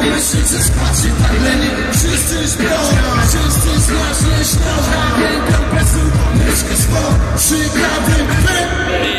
Myślicie spacie tak leni, wszyscy śpią, wszyscy smacznie śnią. Ręką bez myszkę swą, 3 krawy,